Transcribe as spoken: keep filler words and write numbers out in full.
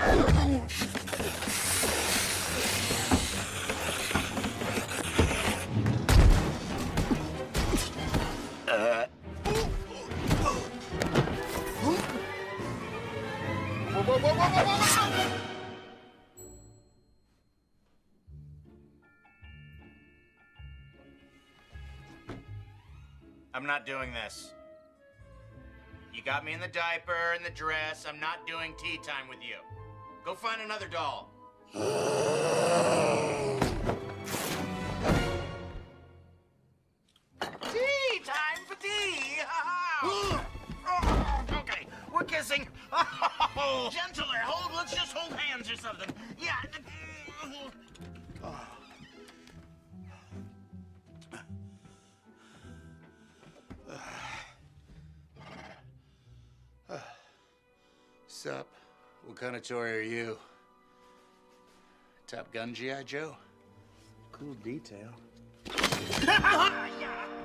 I'm not doing this. You got me in the diaper and the dress. I'm not doing tea time with you. Go find another doll. Tea time for tea. Okay, we're kissing. Gentler, hold. Let's just hold hands or something. Yeah. Sup? What kind of toy are you? Top Gun G I. Joe? Cool detail. Yeah.